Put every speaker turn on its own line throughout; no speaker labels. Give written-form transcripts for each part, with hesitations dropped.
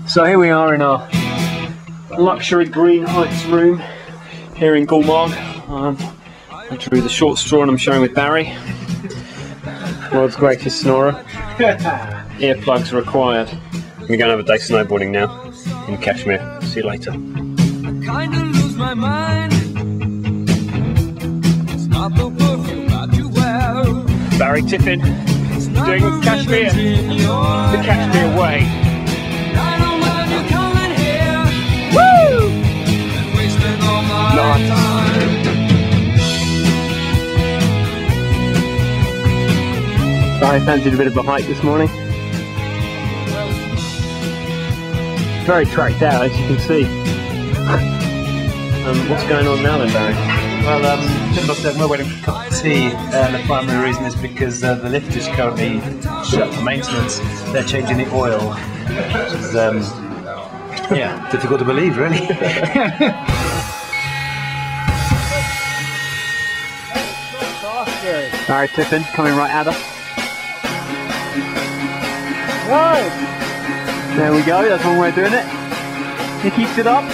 So here we are in our luxury Green Heights room here in Gulmarg. I drew the short straw and I'm sharing with Barry. World's greatest snorer. Earplugs required. We're going to have a day snowboarding now in Kashmir. See you later. Barry Tiffin doing Kashmir, the Kashmir way. Woo! Nice. I fancied a bit of a hike this morning. Very tracked out, as you can see. What's going on now then, Barry?
Well, just said we're waiting for a cup of tea. The primary reason is because the lift is currently shut for maintenance. They're changing the oil, which is yeah, difficult to believe, really.
Barry Tiffin coming right at us.
Right.
There we go, that's one way of doing it. He keeps it up.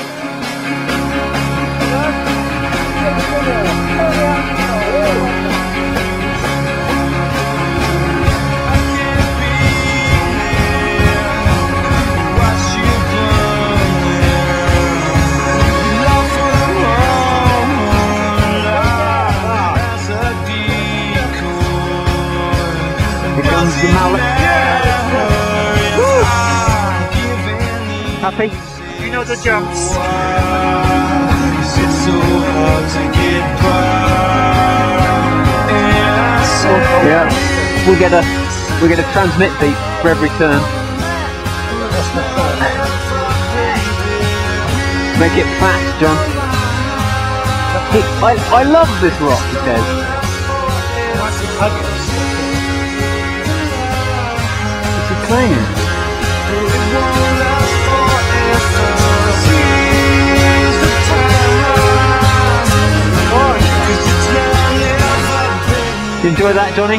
Here comes the mallet. Happy?
You know the jumps.
Yeah, we'll get a transmit beat for every turn. Make it fast, John. I love this rock, he says. It's a clanging. You enjoy that, Johnny?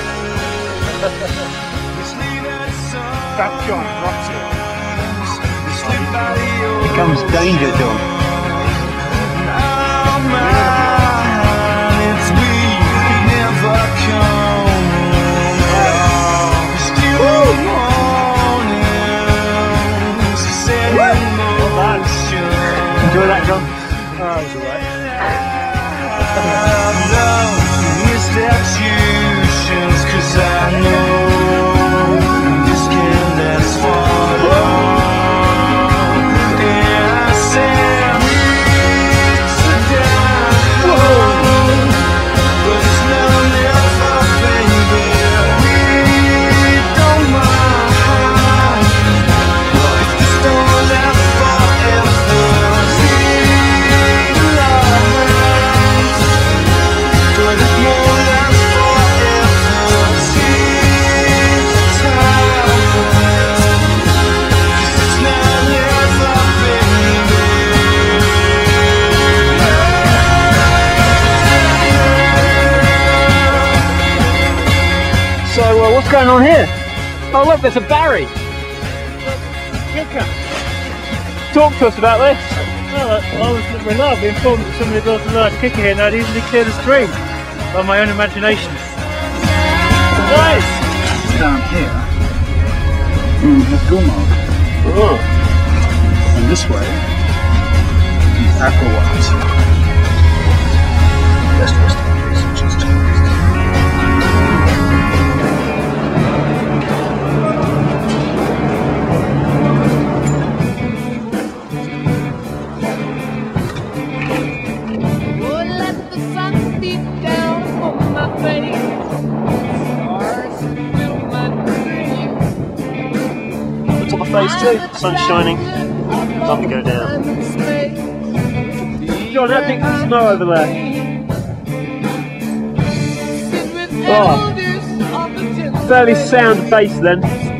That John rocks it.
Here comes danger, John. Enjoy that, John?
Oh, it was alright.
What's going on here? Oh look, there's a Barry!
Kicker.
Talk to us about this.
Well, I was being informed that somebody built a large kicker here and I'd easily cleared the stream by my own imagination. Nice!
Down here, there's Gulmarg.
Oh.
And this way, is Aquawat. Best resting place in just
Top of phase 2, sun's shining, time to go down. John, that big snow over there. Oh, fairly sound bass then.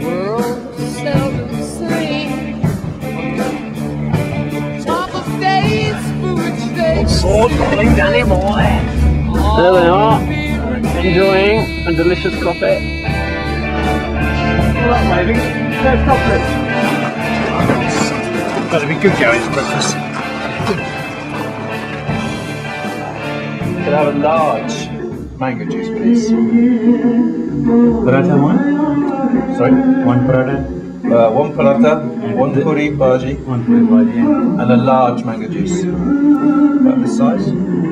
Sword calling Danny boy. There they are, enjoying a delicious coffee. Well, maybe. There's coffee.
That'd be good going for breakfast.
Could I have a large mango juice, please?
Paratha one?
Sorry?
One paratha?
One paratha, one puri bhaji,
One puri bhaji.
and a large mango juice. About this size?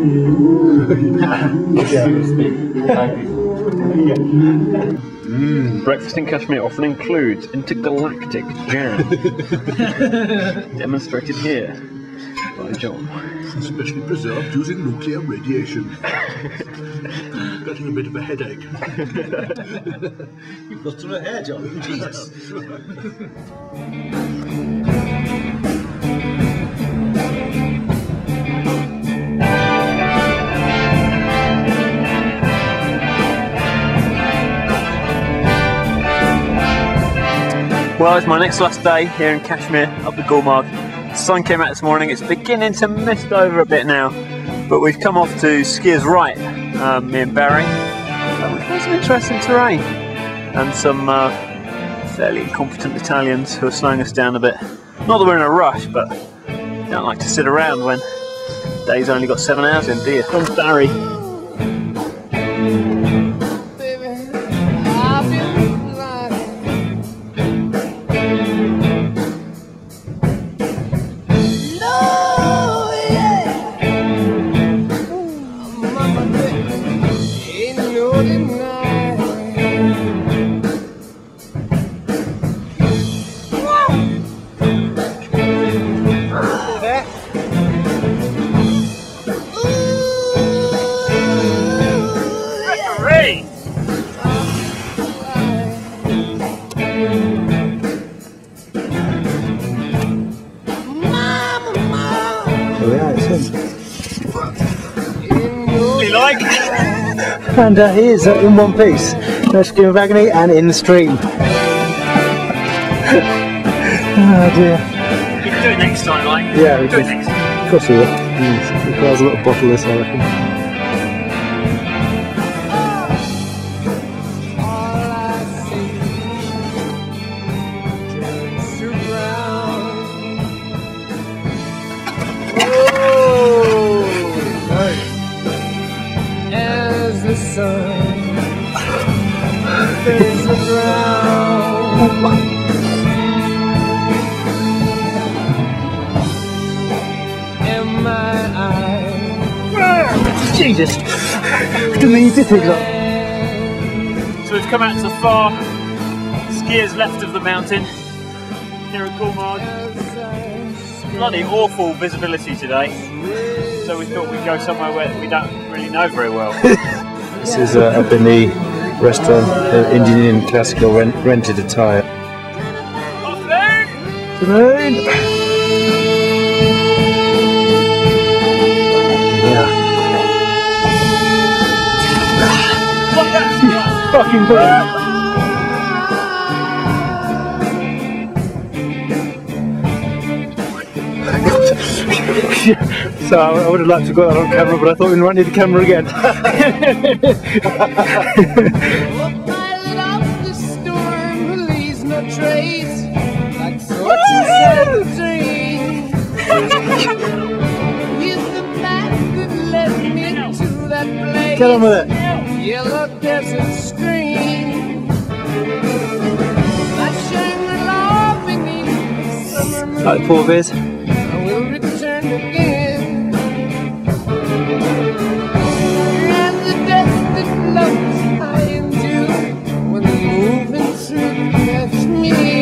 Breakfast in Kashmir often includes intergalactic jam. Demonstrated here by John.
Especially preserved using nuclear radiation. Getting a bit of a headache.
You've lost your hair, John. Jesus.
Well, it's my next last day here in Kashmir, up the Gulmarg. The sun came out this morning, it's beginning to mist over a bit now, but we've come off to Skiers Right, me and Barry. We've got some interesting terrain and some fairly incompetent Italians who are slowing us down a bit. Not that we're in a rush, but don't like to sit around when the day's only got 7 hours in, do you? Comes Barry.
And he is in one piece. No stream of agony and in the stream. Oh dear.
You can do it next time, like.
Yeah, we
do it
can.
next time.
Of course we will. Yes. Requires a little bottle of this, I reckon. Jesus! Didn't mean you did pick it up.
So we've come out to the far skiers left of the mountain here at Gulmarg. Bloody awful visibility today, so we thought we'd go somewhere where we don't really know very well.
This is up in the restaurant, Indian classical rented attire.
Afternoon! Fucking brilliant. So I would have liked to go that on camera, but I thought we might need the camera again. Get on with it.
Yellow desert stream,
Like the poor beers.
I will return again. And the dust that floats high into when I'm moving through Kashmir.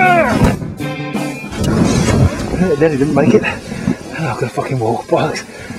Nearly didn't make it. Oh, I've got to fucking walk. Bollocks.